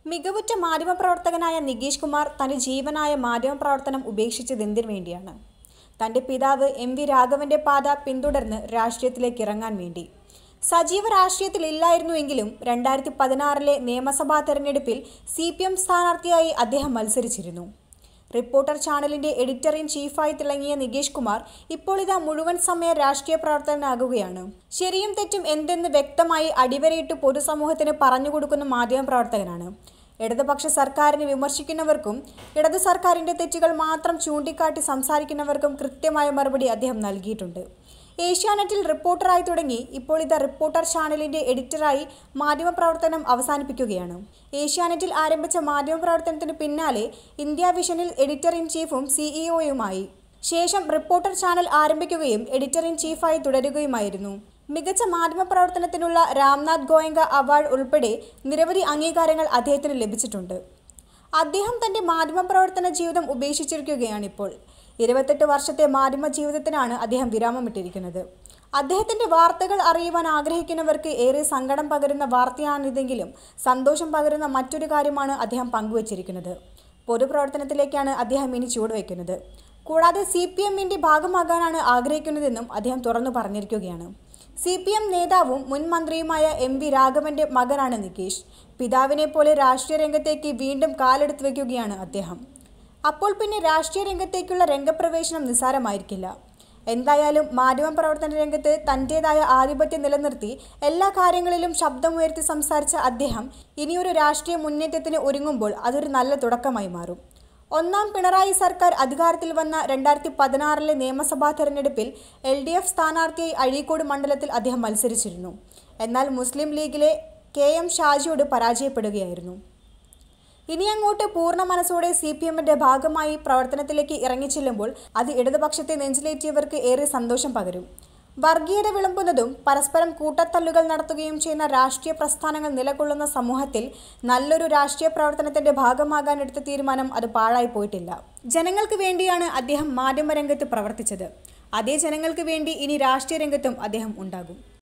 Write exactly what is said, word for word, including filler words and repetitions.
മികവുറ്റ മാധ്യമപ്രവർത്തകനായ നികേഷ് കുമാർ തന്റെ ജീവനായ മാധ്യമപ്രവർത്തനം ഉപേക്ഷിച്ചതെന്തിനു വേണ്ടിയാണ്? തന്റെ പിതാവ് എം വി രാഘവന്റെ പാത പിന്തുടർന്ന് രാഷ്ട്രീയത്തിലേക്ക് ഇറങ്ങാൻ വേണ്ടി. സജീവ രാഷ്ട്രീയത്തിലില്ലായിരുന്നുവെങ്കിലും രണ്ടായിരത്തി പതിനാറിലെ നിയമസഭാ തെരഞ്ഞെടുപ്പിൽ സി പി എം സ്ഥാനാർത്ഥിയായി അദ്ദേഹം മത്സരിച്ചിരുന്നു. റിപ്പോർട്ടർ ചാനലിന്റെ എഡിറ്റർ ഇൻ ചീഫായി തിളങ്ങിയ നികേഷ് കുമാർ ഇപ്പോൾ ഇതാ മുഴുവൻ സമയ രാഷ്ട്രീയ പ്രവർത്തകനാകുകയാണ്. ശരിയും തെറ്റും എന്തെന്ന് വ്യക്തമായി അടിവരയിട്ട് പൊതുസമൂഹത്തിന് പറഞ്ഞുകൊടുക്കുന്ന മാധ്യമപ്രവർത്തകനാണ്. ഇടതുപക്ഷ സർക്കാരിനെ വിമർശിക്കുന്നവർക്കും ഇടതു സർക്കാരിന്റെ തെറ്റുകൾ മാത്രം ചൂണ്ടിക്കാട്ടി സംസാരിക്കുന്നവർക്കും കൃത്യമായ മറുപടി അദ്ദേഹം നൽകിയിട്ടുണ്ട്. ഏഷ്യാനെറ്റിൽ റിപ്പോർട്ടറായി തുടങ്ങി ഇപ്പോൾ ഇതാ റിപ്പോർട്ടർ ചാനലിന്റെ എഡിറ്ററായി മാധ്യമപ്രവർത്തനം അവസാനിപ്പിക്കുകയാണ്. ഏഷ്യാനെറ്റിൽ ആരംഭിച്ച മാധ്യമപ്രവർത്തനത്തിന് പിന്നാലെ ഇന്ത്യ വിഷനിൽ എഡിറ്റർ ഇൻ ചീഫും സിഇഒയുമായി. ശേഷം റിപ്പോർട്ടർ ചാനൽ ആരംഭിക്കുകയും എഡിറ്റർ ഇൻ ചീഫായി തുടരുകയുമായിരുന്നു. മികച്ച മാധ്യമപ്രവർത്തനത്തിനുള്ള രാംനാഥ് ഗോയങ്ക അവാർഡ് ഉൾപ്പെടെ നിരവധി അംഗീകാരങ്ങൾ അദ്ദേഹത്തിന് ലഭിച്ചിട്ടുണ്ട്. അദ്ദേഹം തന്റെ മാധ്യമപ്രവർത്തന ജീവിതം ഉപേക്ഷിച്ചിരിക്കുകയാണിപ്പോൾ. ഇരുപത്തെട്ട് വർഷത്തെ മാധ്യമ ജീവിതത്തിനാണ് അദ്ദേഹം വിരാമമിട്ടിരിക്കുന്നത്. അദ്ദേഹത്തിന്റെ വാർത്തകൾ അറിയുവാൻ ആഗ്രഹിക്കുന്നവർക്ക് ഏറെ സങ്കടം പകരുന്ന വാർത്തയാണിതെങ്കിലും സന്തോഷം പകരുന്ന മറ്റൊരു കാര്യമാണ് അദ്ദേഹം പങ്കുവച്ചിരിക്കുന്നത്. പൊതുപ്രവർത്തനത്തിലേക്കാണ് അദ്ദേഹം ഇനി ചുവടുവെക്കുന്നത്. കൂടാതെ സി പി എമ്മിന്റെ ഭാഗമാകാനാണ് ആഗ്രഹിക്കുന്നതെന്നും അദ്ദേഹം തുറന്നു പറഞ്ഞിരിക്കുകയാണ്. സി പി എം നേതാവും മുൻ മന്ത്രിയുമായ എം വി രാഘവന്റെ മകനാണ് നികേഷ്. പിതാവിനെ പോലെ രാഷ്ട്രീയ രംഗത്തേക്ക് വീണ്ടും കാലെടുത്ത് വയ്ക്കുകയാണ് അദ്ദേഹം. അപ്പോൾ പിന്നെ രാഷ്ട്രീയ രംഗത്തേക്കുള്ള രംഗപ്രവേശനം നിസ്സാരമായിരിക്കില്ല. എന്തായാലും മാധ്യമപ്രവർത്തന രംഗത്ത് തന്റേതായ ആധിപത്യം നിലനിർത്തി എല്ലാ കാര്യങ്ങളിലും ശബ്ദമുയർത്തി സംസാരിച്ച അദ്ദേഹം ഇനിയൊരു രാഷ്ട്രീയ മുന്നേറ്റത്തിന് ഒരുങ്ങുമ്പോൾ അതൊരു നല്ല തുടക്കമായി മാറും. ഒന്നാം പിണറായി സർക്കാർ അധികാരത്തിൽ വന്ന രണ്ടായിരത്തി പതിനാറിലെ നിയമസഭാ തെരഞ്ഞെടുപ്പിൽ എൽ ഡി എഫ് സ്ഥാനാർത്ഥിയായി അഴീക്കോട് മണ്ഡലത്തിൽ അദ്ദേഹം മത്സരിച്ചിരുന്നു. എന്നാൽ മുസ്ലിം ലീഗിലെ കെ എം ഷാജിയോട് പരാജയപ്പെടുകയായിരുന്നു. ഇനിയങ്ങോട്ട് പൂർണ്ണ മനസ്സോടെ സി പി എമ്മിന്റെ ഭാഗമായി പ്രവർത്തനത്തിലേക്ക് ഇറങ്ങിച്ചെല്ലുമ്പോൾ അത് ഇടതുപക്ഷത്തെ നെഞ്ചിലേറ്റിയവർക്ക് ഏറെ സന്തോഷം പകരും. വർഗീയത വിളമ്പുന്നതും പരസ്പരം കൂട്ടത്തല്ലുകൾ നടത്തുകയും ചെയ്യുന്ന രാഷ്ട്രീയ പ്രസ്ഥാനങ്ങൾ നിലകൊള്ളുന്ന സമൂഹത്തിൽ നല്ലൊരു രാഷ്ട്രീയ പ്രവർത്തനത്തിന്റെ ഭാഗമാകാൻ എടുത്ത തീരുമാനം അത് പാഴായി പോയിട്ടില്ല. ജനങ്ങൾക്ക് വേണ്ടിയാണ് അദ്ദേഹം മാധ്യമരംഗത്ത് പ്രവർത്തിച്ചത്. അതേ ജനങ്ങൾക്ക് വേണ്ടി ഇനി രാഷ്ട്രീയ രംഗത്തും അദ്ദേഹം ഉണ്ടാകും.